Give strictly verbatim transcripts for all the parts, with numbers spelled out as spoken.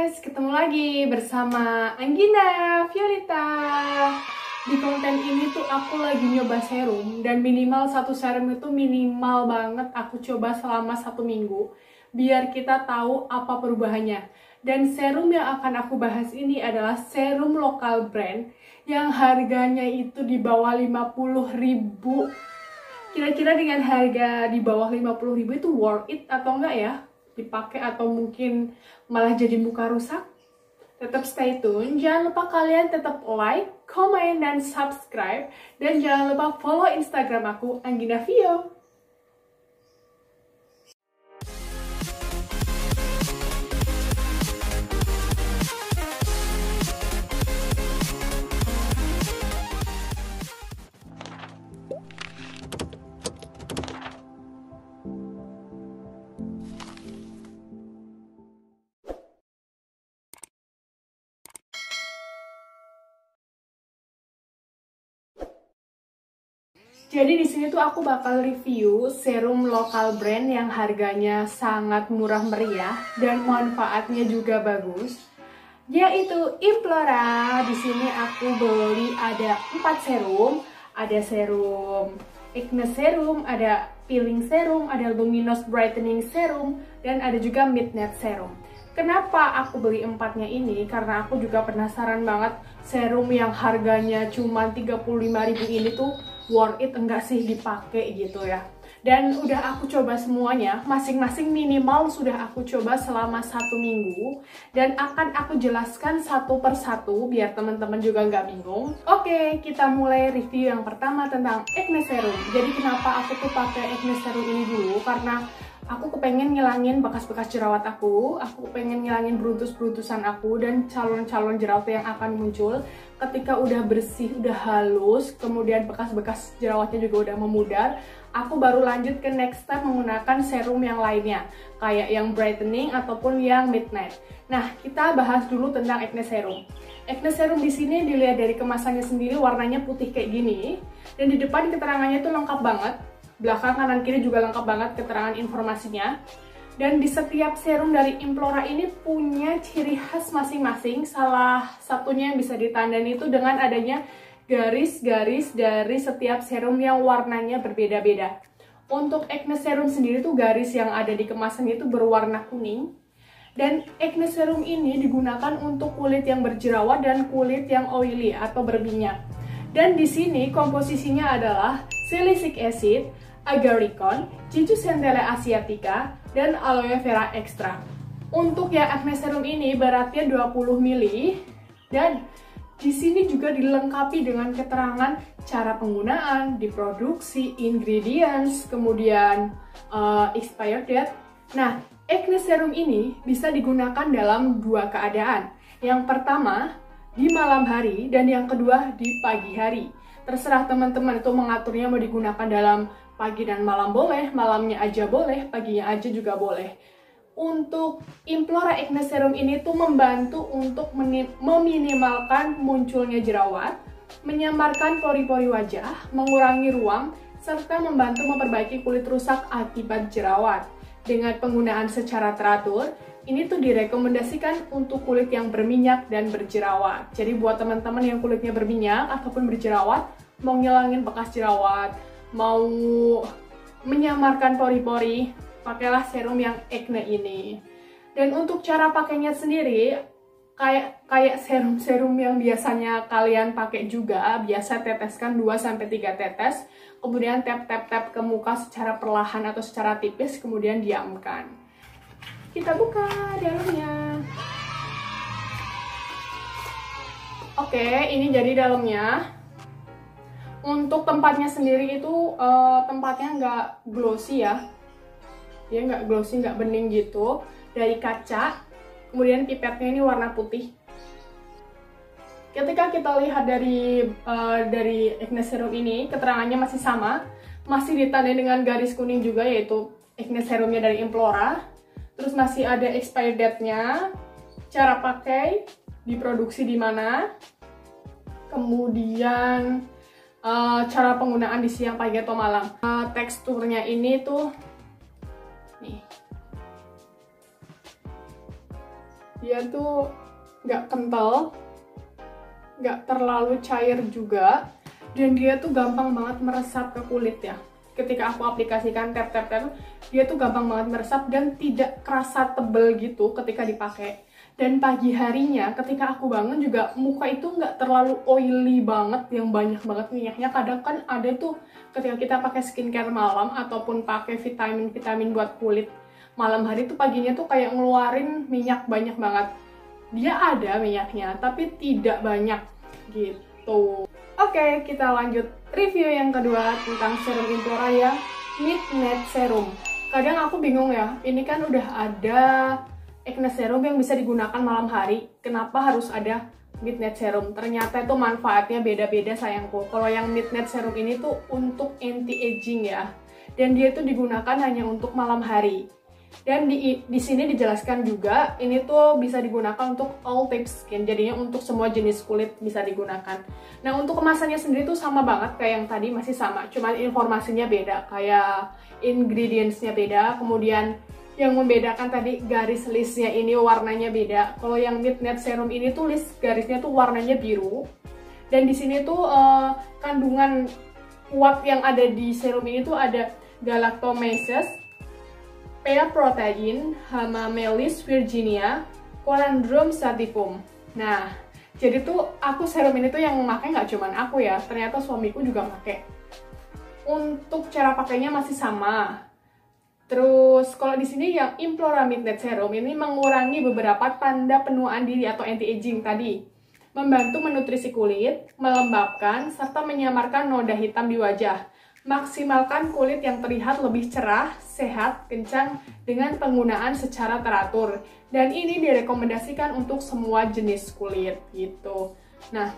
guys, ketemu lagi bersama Anggina Violeta. Di konten ini tuh aku lagi nyoba serum, dan minimal satu serum itu minimal banget aku coba selama satu minggu biar kita tahu apa perubahannya. Dan serum yang akan aku bahas ini adalah serum lokal brand yang harganya itu di bawah lima puluh ribu. Kira-kira dengan harga di bawah lima puluh ribu itu worth it atau enggak ya dipakai, atau mungkin malah jadi muka rusak? Tetap stay tune, jangan lupa kalian tetap like, comment, dan subscribe, dan jangan lupa follow Instagram aku, Anggina Vio. Jadi di sini tuh aku bakal review serum lokal brand yang harganya sangat murah meriah dan manfaatnya juga bagus, yaitu Implora. Di sini aku beli ada empat serum, ada serum Acne Serum, ada Peeling Serum, ada Luminous Brightening Serum, dan ada juga Midnight Serum. Kenapa aku beli empatnya ini? Karena aku juga penasaran banget serum yang harganya cuma tiga puluh lima ribu ini tuh worth it enggak sih dipakai gitu ya. Dan udah aku coba semuanya, masing-masing minimal sudah aku coba selama satu minggu, dan akan aku jelaskan satu per satu biar teman-teman juga nggak bingung. Oke, kita mulai review yang pertama tentang Acne Serum. Jadi kenapa aku tuh pakai Acne Serum ini dulu? Karena aku kepengen ngilangin bekas-bekas jerawat aku, aku pengen ngilangin beruntus-beruntusan aku, dan calon-calon jerawat yang akan muncul ketika udah bersih, udah halus, kemudian bekas-bekas jerawatnya juga udah memudar. Aku baru lanjut ke next step menggunakan serum yang lainnya, kayak yang brightening ataupun yang midnight. Nah, kita bahas dulu tentang Acne Serum. Acne Serum di sini dilihat dari kemasannya sendiri warnanya putih kayak gini, dan di depan keterangannya itu lengkap banget. Belakang kanan kiri juga lengkap banget keterangan informasinya. Dan di setiap serum dari Implora ini punya ciri khas masing-masing. Salah satunya yang bisa ditandai itu dengan adanya garis-garis dari setiap serum yang warnanya berbeda-beda. Untuk Acne Serum sendiri tuh garis yang ada di kemasannya itu berwarna kuning. Dan Acne Serum ini digunakan untuk kulit yang berjerawat dan kulit yang oily atau berminyak. Dan di sini komposisinya adalah salicylic acid, agarikon, Cicu Centella asiatica, dan aloe vera extra. Untuk yang Acne Serum ini beratnya dua puluh mililiter, dan di sini juga dilengkapi dengan keterangan cara penggunaan, diproduksi, ingredients, kemudian uh, expired date. Nah, Acne Serum ini bisa digunakan dalam dua keadaan. Yang pertama, di malam hari, dan yang kedua di pagi hari. Terserah teman-teman itu mengaturnya mau digunakan dalam pagi dan malam boleh, malamnya aja boleh, paginya aja juga boleh. Untuk Implora Acne Serum ini tuh membantu untuk meminimalkan munculnya jerawat, menyamarkan pori-pori wajah, mengurangi ruam, serta membantu memperbaiki kulit rusak akibat jerawat. Dengan penggunaan secara teratur, ini tuh direkomendasikan untuk kulit yang berminyak dan berjerawat. Jadi buat teman-teman yang kulitnya berminyak ataupun berjerawat, mau ngilangin bekas jerawat, mau menyamarkan pori-pori, pakailah serum yang Acne ini. Dan untuk cara pakainya sendiri, kayak kayak serum-serum yang biasanya kalian pakai juga, biasa teteskan dua sampai tiga tetes, kemudian tap-tap-tap ke muka secara perlahan atau secara tipis, kemudian diamkan. Kita buka dalamnya. Oke, ini jadi dalamnya. Untuk tempatnya sendiri itu uh, tempatnya nggak glossy ya, dia nggak glossy, nggak bening gitu, dari kaca. Kemudian pipetnya ini warna putih. Ketika kita lihat dari uh, dari Acne Serum ini, keterangannya masih sama, masih ditandai dengan garis kuning juga, yaitu Acne Serumnya dari Implora. Terus masih ada expired date-nya, cara pakai, diproduksi di mana, kemudian uh, cara penggunaan di siang, pagi, atau malam. Uh, teksturnya ini tuh, nih, Dia tuh nggak kental, nggak terlalu cair juga, dan dia tuh gampang banget meresap ke kulit ya. Ketika aku aplikasikan tap tap tap, dia tuh gampang banget meresap dan tidak kerasa tebel gitu ketika dipakai. Dan pagi harinya ketika aku bangun juga muka itu nggak terlalu oily banget yang banyak banget minyaknya. Kadang kan ada tuh ketika kita pakai skincare malam ataupun pakai vitamin-vitamin buat kulit malam hari tuh paginya tuh kayak ngeluarin minyak banyak banget. Dia ada minyaknya tapi tidak banyak gitu. Oke, kita lanjut review yang kedua tentang serum Implora yang Midnight Serum. Kadang aku bingung ya, ini kan udah ada acne serum yang bisa digunakan malam hari, kenapa harus ada Midnight Serum? Ternyata itu manfaatnya beda-beda sayangku. Kalau yang Midnight Serum ini tuh untuk anti-aging ya, dan dia tuh digunakan hanya untuk malam hari. Dan di, di sini dijelaskan juga, ini tuh bisa digunakan untuk all type skin, jadinya untuk semua jenis kulit bisa digunakan. Nah, untuk kemasannya sendiri tuh sama banget kayak yang tadi, masih sama, cuman informasinya beda, kayak ingredientsnya beda, kemudian yang membedakan tadi garis listnya ini warnanya beda. Kalau yang Midnight Serum ini tuh list garisnya tuh warnanya biru, dan di sini tuh uh, kandungan kuat yang ada di serum ini tuh ada galactomyces, pea protein, Hamamelis virginia, Corandrum sativum. Nah, jadi tuh aku serum ini tuh yang memakai nggak cuman aku ya, ternyata suamiku juga pakai. Untuk cara pakainya masih sama. Terus kalau di sini yang Implora Midnight Serum ini mengurangi beberapa tanda penuaan diri atau anti-aging tadi, membantu menutrisi kulit, melembabkan, serta menyamarkan noda hitam di wajah. Maksimalkan kulit yang terlihat lebih cerah, sehat, kencang dengan penggunaan secara teratur. Dan ini direkomendasikan untuk semua jenis kulit gitu. Nah,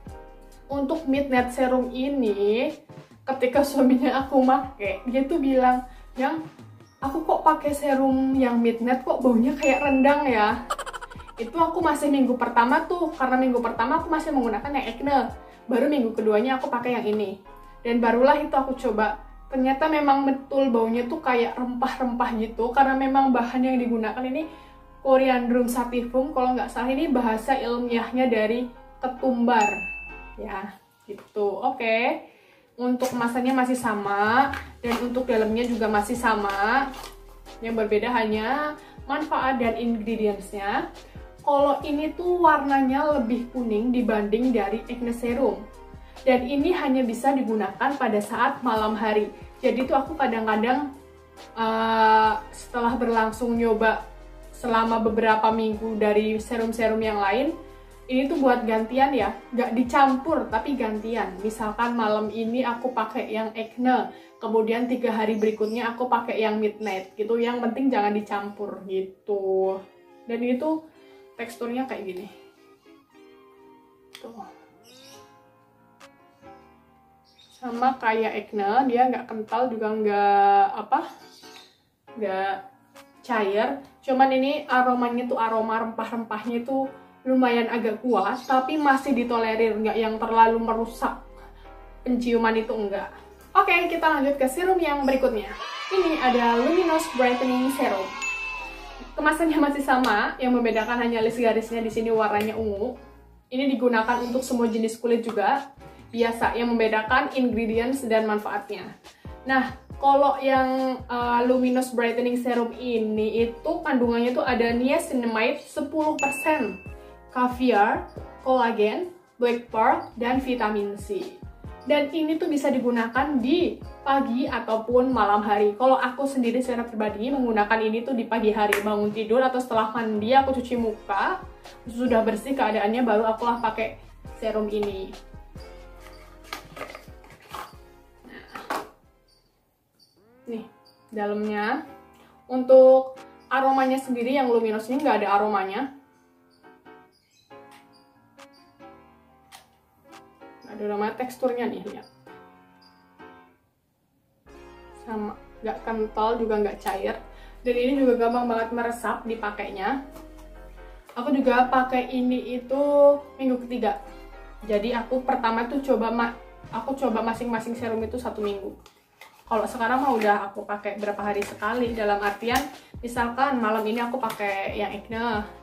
untuk Midnight Serum ini ketika suaminya aku pakai, dia tuh bilang, "Yang aku kok pakai serum yang Midnight kok baunya kayak rendang ya?" Itu aku masih minggu pertama tuh, karena minggu pertama aku masih menggunakan yang acne. Baru minggu keduanya aku pakai yang ini. Dan barulah itu aku coba. Ternyata memang betul baunya tuh kayak rempah-rempah gitu, karena memang bahan yang digunakan ini Coriandrum sativum, kalau nggak salah ini bahasa ilmiahnya dari ketumbar. Ya, gitu. Oke. Untuk kemasannya masih sama, dan untuk dalamnya juga masih sama. Yang berbeda hanya manfaat dan ingredientsnya. Kalau ini tuh warnanya lebih kuning dibanding dari acne serum. Dan ini hanya bisa digunakan pada saat malam hari. Jadi tuh aku kadang-kadang uh, setelah berlangsung nyoba selama beberapa minggu dari serum-serum yang lain, ini tuh buat gantian ya, nggak dicampur tapi gantian. Misalkan malam ini aku pakai yang acne, kemudian tiga hari berikutnya aku pakai yang Midnight gitu. Yang penting jangan dicampur gitu. Dan ini tuh teksturnya kayak gini. Tuh. Sama kayak acne, dia nggak kental juga nggak apa, nggak cair. Cuman ini aromanya tuh aroma rempah-rempahnya tuh lumayan agak kuat, tapi masih ditolerir, nggak yang terlalu merusak penciuman itu, enggak. Oke, kita lanjut ke serum yang berikutnya. Ini ada Luminous Brightening Serum. Kemasannya masih sama, yang membedakan hanya list garisnya di sini warnanya ungu. Ini digunakan untuk semua jenis kulit juga. Biasa, yang membedakan ingredients dan manfaatnya. Nah, kalau yang uh, Luminous Brightening Serum ini itu kandungannya tuh ada niacinamide sepuluh persen, caviar, kolagen, black pearl, dan vitamin C. Dan ini tuh bisa digunakan di pagi ataupun malam hari. Kalau aku sendiri secara pribadi menggunakan ini tuh di pagi hari, bangun tidur atau setelah mandi aku cuci muka, sudah bersih keadaannya baru akulah pakai serum ini. Nih, dalamnya. Untuk aromanya sendiri yang Luminous ini nggak ada aromanya. Nggak ada aroma, teksturnya nih, lihat. Sama, nggak kental juga nggak cair. Dan ini juga gampang banget meresap dipakainya. Aku juga pakai ini itu minggu ketiga. Jadi aku pertama tuh coba, aku coba masing-masing serum itu satu minggu. Kalau sekarang mah udah aku pakai berapa hari sekali, dalam artian misalkan malam ini aku pakai yang acne,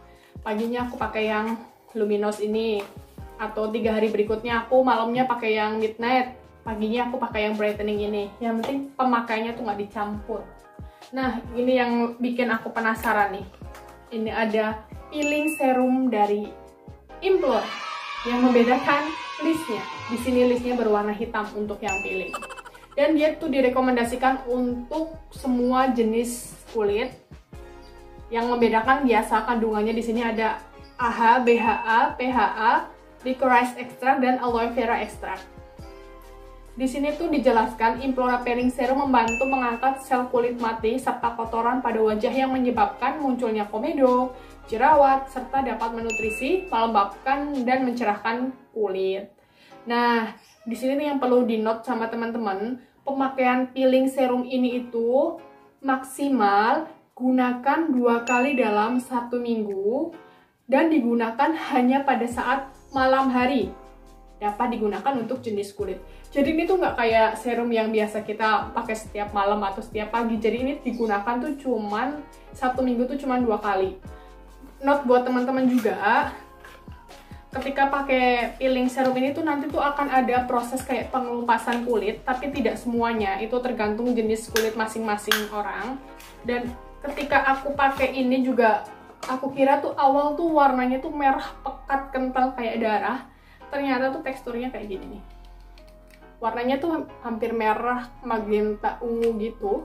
paginya aku pakai yang luminous ini, atau tiga hari berikutnya aku malamnya pakai yang midnight, paginya aku pakai yang brightening ini. Yang penting pemakaiannya tuh nggak dicampur. Nah, ini yang bikin aku penasaran nih. Ini ada peeling serum dari Implora. Yang membedakan listnya. Di sini listnya berwarna hitam untuk yang peeling. Dan dia tuh direkomendasikan untuk semua jenis kulit. Yang membedakan biasa kandungannya di sini ada A H, B H A, P H A, licorice extract, dan aloe vera extract. Di sini tuh dijelaskan Implora Peeling Serum membantu mengangkat sel kulit mati serta kotoran pada wajah yang menyebabkan munculnya komedo, jerawat, serta dapat menutrisi, melembabkan, dan mencerahkan kulit. Nah, di sini nih yang perlu di note sama teman-teman, pemakaian peeling serum ini itu maksimal gunakan dua kali dalam satu minggu dan digunakan hanya pada saat malam hari. Dapat digunakan untuk jenis kulit. Jadi ini tuh nggak kayak serum yang biasa kita pakai setiap malam atau setiap pagi. Jadi ini digunakan tuh cuman satu minggu tuh cuman dua kali. Note buat teman-teman juga, ketika pakai peeling serum ini tuh nanti tuh akan ada proses kayak pengelupasan kulit, tapi tidak semuanya. Itu tergantung jenis kulit masing-masing orang. Dan ketika aku pakai ini juga, aku kira tuh awal tuh warnanya tuh merah pekat kental kayak darah. Ternyata tuh teksturnya kayak gini nih. Warnanya tuh hampir merah, magenta, ungu gitu.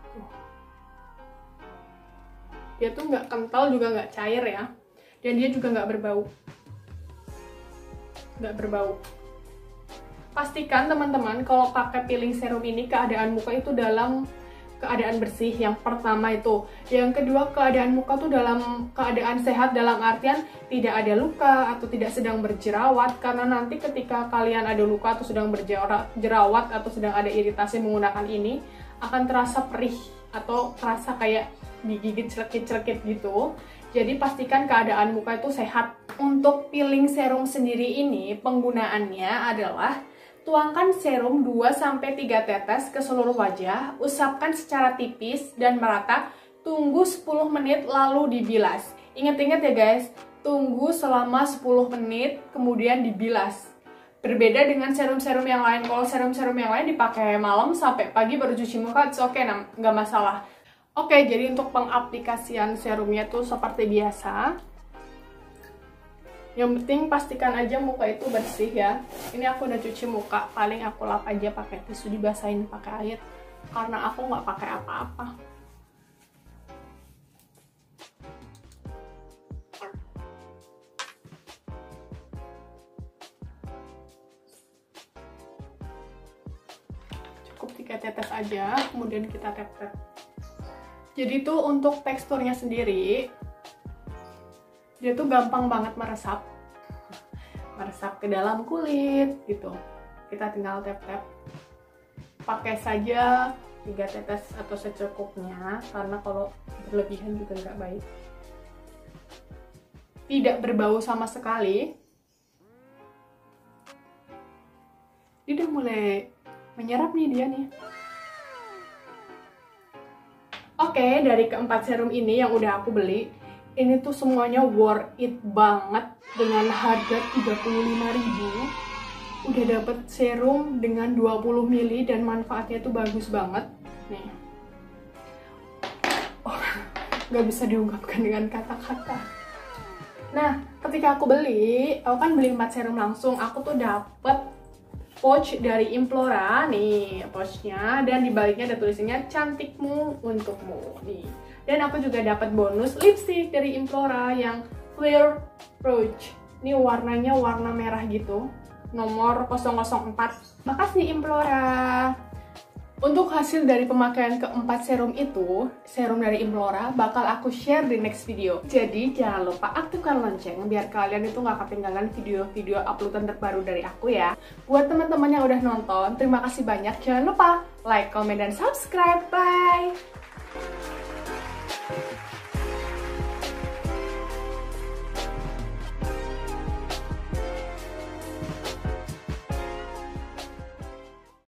Dia tuh nggak kental juga nggak cair ya. Dan dia juga nggak berbau. Nggak berbau. Pastikan teman-teman kalau pakai peeling serum ini keadaan muka itu dalam keadaan bersih. Yang pertama itu. Yang kedua, keadaan muka tuh dalam keadaan sehat, dalam artian tidak ada luka atau tidak sedang berjerawat. Karena nanti ketika kalian ada luka atau sedang berjerawat atau sedang ada iritasi menggunakan ini, akan terasa perih atau terasa kayak digigit celekit-celekit gitu. Jadi pastikan keadaan muka itu sehat. Untuk peeling serum sendiri ini penggunaannya adalah tuangkan serum dua sampai tiga tetes ke seluruh wajah, usapkan secara tipis dan merata, tunggu sepuluh menit lalu dibilas. Ingat-ingat ya guys, tunggu selama sepuluh menit kemudian dibilas. Berbeda dengan serum-serum yang lain. Kalau serum-serum yang lain dipakai malam sampai pagi baru cuci muka, it's okay, nah, nggak masalah. Oke, jadi untuk pengaplikasian serumnya tuh seperti biasa. Yang penting pastikan aja muka itu bersih ya. Ini aku udah cuci muka, paling aku lap aja pakai tisu, dibasahin pakai air. Karena aku nggak pakai apa-apa. Cukup tiga tetes aja, kemudian kita tap-tap. Jadi tuh untuk teksturnya sendiri, dia tuh gampang banget meresap meresap ke dalam kulit gitu. Kita tinggal tap-tap. Pakai saja tiga tetes atau secukupnya, karena kalau berlebihan juga nggak baik. Tidak berbau sama sekali. Dia udah mulai menyerap nih dia nih. Oke, dari keempat serum ini yang udah aku beli, ini tuh semuanya worth it banget. Dengan harga tiga puluh lima ribu udah dapet serum dengan dua puluh mili dan manfaatnya tuh bagus banget nih. Oh, nggak bisa diungkapkan dengan kata-kata. Nah, ketika aku beli, aku kan beli empat serum langsung, aku tuh dapet pouch dari Implora nih, pouchnya, dan di baliknya ada tulisannya cantikmu untukmu nih. Dan aku juga dapat bonus lipstick dari Implora yang Clear Rouge. Ini warnanya warna merah gitu, nomor nol nol empat. Makasih Implora. Untuk hasil dari pemakaian keempat serum itu, serum dari Implora bakal aku share di next video. Jadi jangan lupa aktifkan lonceng biar kalian itu nggak ketinggalan video-video uploadan terbaru dari aku ya. Buat teman-teman yang udah nonton, terima kasih banyak. Jangan lupa like, comment, dan subscribe. Bye!